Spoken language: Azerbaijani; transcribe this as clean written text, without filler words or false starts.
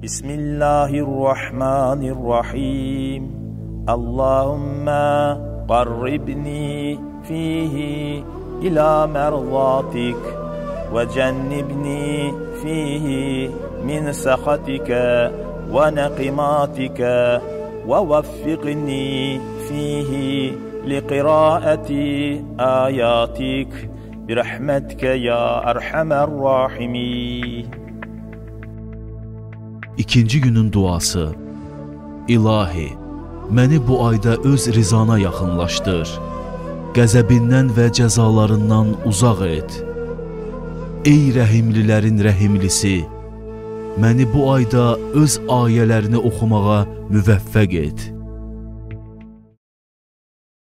Bismillahirrahmanirrahim. Allahumma qarribni fihi ila merzatik ve cennibni fihi min sakhatika ve neqimatika ve vaffiqni fihi liqiraati ayatik birahmetike ya erhamer rahimin. İkinci günün duası. İlahi, məni bu ayda öz rizana yaxınlaşdır. Qəzəbindən və cəzalarından uzaq et. Ey rəhimlilərin rəhimlisi, məni bu ayda öz ayələrini oxumağa müvəffəq et.